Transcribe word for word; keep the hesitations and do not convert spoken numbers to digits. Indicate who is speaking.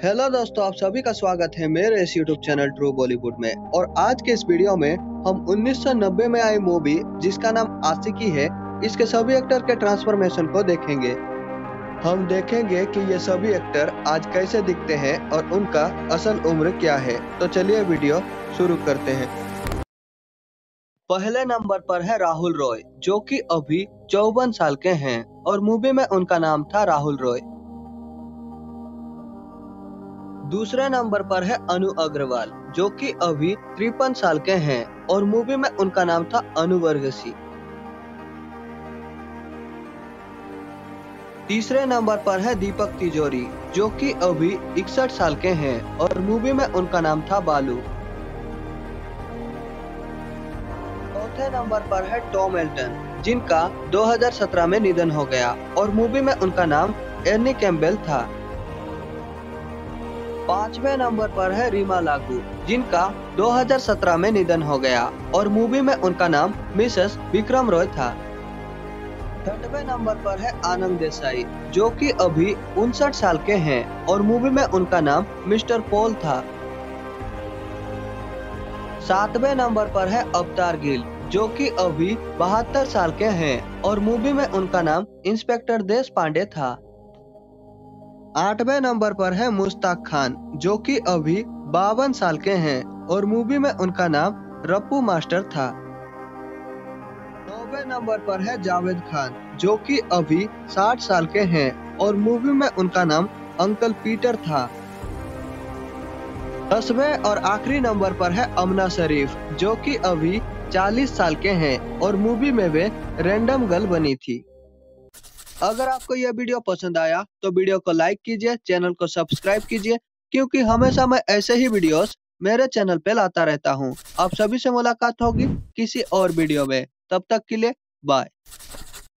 Speaker 1: Hello दोस्तों, आप सभी का स्वागत है मेरे इस यूट्यूब चैनल ट्रू बॉलीवुड में। और आज के इस वीडियो में हम उन्नीस सौ नब्बे में आई मूवी जिसका नाम आशिकी है, इसके सभी एक्टर के ट्रांसफॉर्मेशन को देखेंगे। हम देखेंगे कि ये सभी एक्टर आज कैसे दिखते हैं और उनका असल उम्र क्या है। तो चलिए वीडियो शुरू करते हैं। पहले नंबर पर है राहुल रॉय, जो कि अभी चौवन साल के हैं और मूवी में उनका नाम था राहुल रॉय। दूसरे नंबर पर है अनु अग्रवाल, जो कि अभी तिरपन साल के हैं और मूवी में उनका नाम था अनु वर्गसी। तीसरे नंबर पर है दीपक तिजोरी, जो कि अभी इकसठ साल के हैं और मूवी में उनका नाम था बालू। चौथे नंबर पर है टॉम एल्टन, जिनका दो हज़ार सत्रह में निधन हो गया और मूवी में उनका नाम एर्नी कैम्पबेल था। पांचवें नंबर पर है रीमा लागू, जिनका दो हज़ार सत्रह में निधन हो गया और मूवी में उनका नाम मिसेस विक्रम रॉय था। छठवें नंबर पर है आनंद देसाई, जो कि अभी उनसठ साल के हैं और मूवी में उनका नाम मिस्टर पॉल था। सातवें नंबर पर है अवतार गिल, जो कि अभी बहत्तर साल के हैं और मूवी में उनका नाम इंस्पेक्टर देश पांडे था। आठवें नंबर पर है मुश्ताक खान, जो कि अभी बावन साल के हैं और मूवी में उनका नाम रप्पू मास्टर था। नौवें नंबर पर है जावेद खान, जो कि अभी साठ साल के हैं और मूवी में उनका नाम अंकल पीटर था। दसवें और आखिरी नंबर पर है अमना शरीफ, जो कि अभी चालीस साल के हैं और मूवी में वे रैंडम गर्ल बनी थी। अगर आपको यह वीडियो पसंद आया तो वीडियो को लाइक कीजिए, चैनल को सब्सक्राइब कीजिए, क्योंकि हमेशा मैं ऐसे ही वीडियोस मेरे चैनल पे लाता रहता हूँ। आप सभी से मुलाकात होगी किसी और वीडियो में, तब तक के लिए बाय।